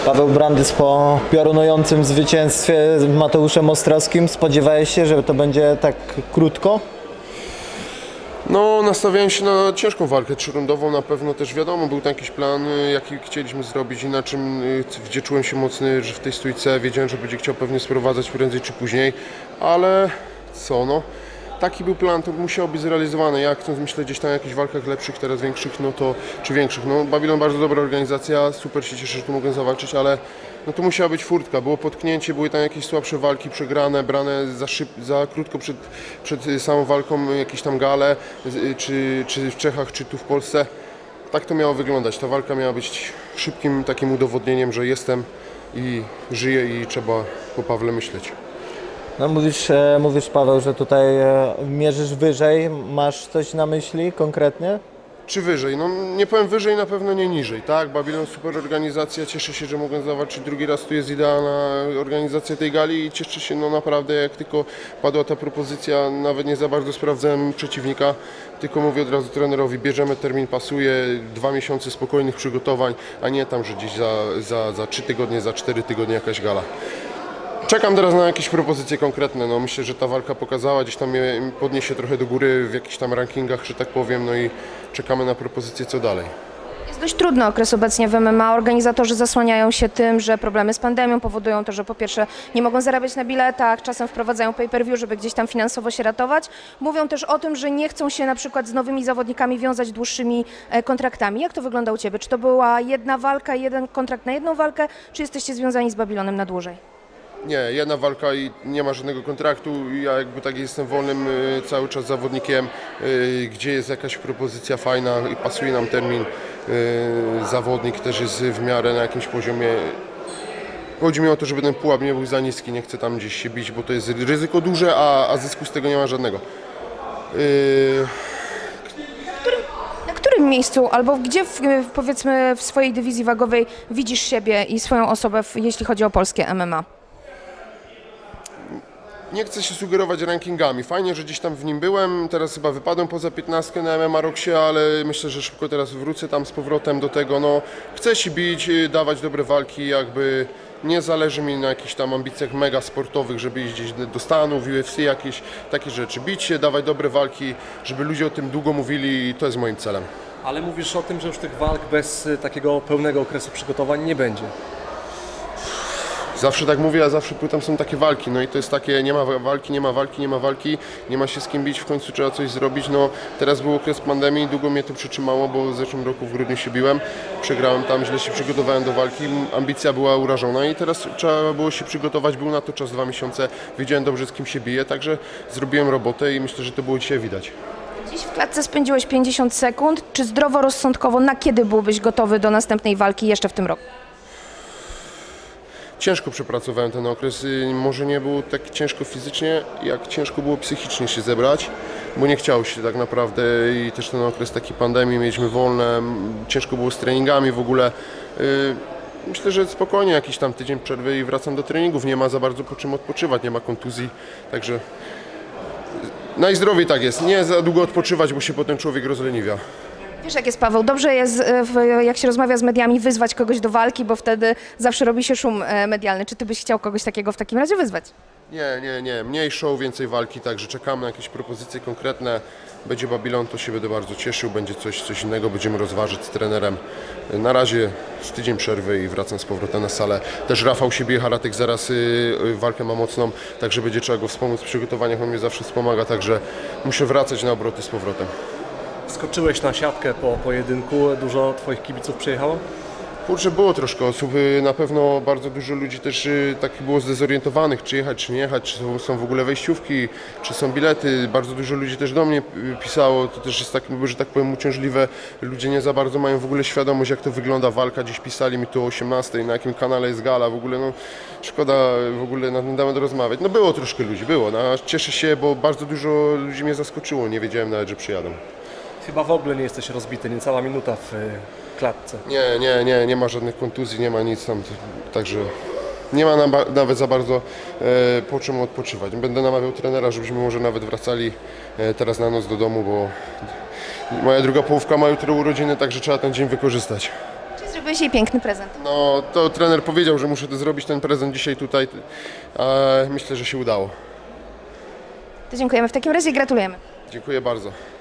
Paweł Brandys po piorunującym zwycięstwie z Mateuszem Ostrowskim. Spodziewałeś się, że to będzie tak krótko? No, nastawiałem się na ciężką walkę trzyrundową, na pewno też wiadomo, był tam jakiś plan, jaki chcieliśmy zrobić i na czym, gdzie czułem się mocny, że w tej stójce wiedziałem, że będzie chciał pewnie sprowadzać prędzej czy później, ale co, no, taki był plan, to musiało być zrealizowane. Ja chcąc myślę gdzieś tam o jakichś walkach lepszych, teraz większych, no to, czy większych, no Babylon bardzo dobra organizacja, super się cieszę, że tu mogę zawalczyć, ale no to musiała być furtka, było potknięcie, były tam jakieś słabsze walki, przegrane, brane za krótko przed samą walką, jakieś tam gale, czy w Czechach, czy tu w Polsce. Tak to miało wyglądać, ta walka miała być szybkim takim udowodnieniem, że jestem i żyję i trzeba po Pawle myśleć. No mówisz Paweł, że tutaj mierzysz wyżej. Masz coś na myśli konkretnie? Czy wyżej? No nie powiem wyżej, na pewno nie niżej, tak? Babylon super organizacja, cieszę się, że mogę zawalczyć drugi raz, tu jest idealna organizacja tej gali i cieszę się, no naprawdę, jak tylko padła ta propozycja, nawet nie za bardzo sprawdzałem przeciwnika, tylko mówię od razu trenerowi, bierzemy termin, pasuje, 2 miesiące spokojnych przygotowań, a nie tam, że gdzieś za 3 tygodnie, za 4 tygodnie jakaś gala. Czekam teraz na jakieś propozycje konkretne, no myślę, że ta walka pokazała, gdzieś tam mnie podniesie trochę do góry w jakichś tam rankingach, że tak powiem, no i czekamy na propozycje, co dalej. Jest dość trudny okres obecnie w MMA. Organizatorzy zasłaniają się tym, że problemy z pandemią powodują to, że po pierwsze nie mogą zarabiać na biletach, czasem wprowadzają pay-per-view, żeby gdzieś tam finansowo się ratować. Mówią też o tym, że nie chcą się na przykład z nowymi zawodnikami wiązać dłuższymi kontraktami. Jak to wygląda u Ciebie? Czy to była jedna walka, jeden kontrakt na jedną walkę, czy jesteście związani z Babylonem na dłużej? Nie, jedna walka i nie ma żadnego kontraktu. Ja jakby tak jestem wolnym cały czas zawodnikiem, gdzie jest jakaś propozycja fajna i pasuje nam termin. Zawodnik też jest w miarę na jakimś poziomie. Chodzi mi o to, żeby ten pułap nie był za niski, nie chcę tam gdzieś się bić, bo to jest ryzyko duże, a zysku z tego nie ma żadnego. Na którym miejscu albo gdzie powiedzmy w swojej dywizji wagowej widzisz siebie i swoją osobę, jeśli chodzi o polskie MMA? Nie chcę się sugerować rankingami. Fajnie, że gdzieś tam w nim byłem. Teraz chyba wypadłem poza 15 na MMA Roxie, ale myślę, że szybko teraz wrócę tam z powrotem do tego. No, chcę się bić, dawać dobre walki, jakby nie zależy mi na jakichś tam ambicjach mega sportowych, żeby iść gdzieś do Stanów, UFC, jakieś takie rzeczy. Bić się, dawać dobre walki, żeby ludzie o tym długo mówili i to jest moim celem. Ale mówisz o tym, że już tych walk bez takiego pełnego okresu przygotowań nie będzie. Zawsze tak mówię, a zawsze tam są takie walki, no i to jest takie, nie ma walki, nie ma walki, nie ma walki, nie ma się z kim bić, w końcu trzeba coś zrobić, no teraz był okres pandemii, długo mnie to przytrzymało, bo w zeszłym roku w grudniu się biłem, przegrałem tam, źle się przygotowałem do walki, ambicja była urażona i teraz trzeba było się przygotować, był na to czas 2 miesiące, wiedziałem dobrze z kim się biję, także zrobiłem robotę i myślę, że to było dzisiaj widać. Dziś w klatce spędziłeś 50 sekund, czy zdroworozsądkowo na kiedy byłbyś gotowy do następnej walki jeszcze w tym roku? Ciężko przepracowałem ten okres, może nie było tak ciężko fizycznie, jak ciężko było psychicznie się zebrać, bo nie chciało się tak naprawdę i też ten okres takiej pandemii mieliśmy wolne, ciężko było z treningami w ogóle. Myślę, że spokojnie jakiś tam tydzień przerwy i wracam do treningów, nie ma za bardzo po czym odpoczywać, nie ma kontuzji, także najzdrowiej tak jest, nie za długo odpoczywać, bo się potem człowiek rozleniwia. Wiesz jak jest, Paweł, dobrze jest, jak się rozmawia z mediami, wyzwać kogoś do walki, bo wtedy zawsze robi się szum medialny. Czy ty byś chciał kogoś takiego w takim razie wyzwać? Nie. Mniej show, więcej walki, także czekamy na jakieś propozycje konkretne. Będzie Babylon, to się będę bardzo cieszył, będzie coś innego, będziemy rozważyć z trenerem. Na razie z tydzień przerwy i wracam z powrotem na salę. Też Rafał się bije, Haratek zaraz walkę ma mocną, także będzie trzeba go wspomóc w przygotowaniach, on mnie zawsze wspomaga, także muszę wracać na obroty z powrotem. Skoczyłeś na siatkę po pojedynku, dużo Twoich kibiców przyjechało? Kurczę, było troszkę osób, na pewno bardzo dużo ludzi też tak było zdezorientowanych, czy jechać, czy nie jechać, czy są w ogóle wejściówki, czy są bilety. Bardzo dużo ludzi też do mnie pisało, to też jest tak, że tak powiem uciążliwe. Ludzie nie za bardzo mają w ogóle świadomość, jak to wygląda walka. Dziś pisali mi tu o 18, na jakim kanale jest gala, w ogóle no szkoda w ogóle na ten temat rozmawiać. No było troszkę ludzi, było, no, cieszę się, bo bardzo dużo ludzi mnie zaskoczyło, nie wiedziałem nawet, że przyjadą. Chyba w ogóle nie jesteś rozbity, niecała minuta w klatce. Nie ma żadnych kontuzji, nie ma nic tam, także nie ma nawet za bardzo po czym odpoczywać. Będę namawiał trenera, żebyśmy może nawet wracali teraz na noc do domu, bo moja druga połówka ma jutro urodziny, także trzeba ten dzień wykorzystać. Czyli Zrobiłeś jej piękny prezent. No, to trener powiedział, że muszę to zrobić ten prezent dzisiaj tutaj. Myślę, że się udało. To dziękujemy w takim razie i gratulujemy. Dziękuję bardzo.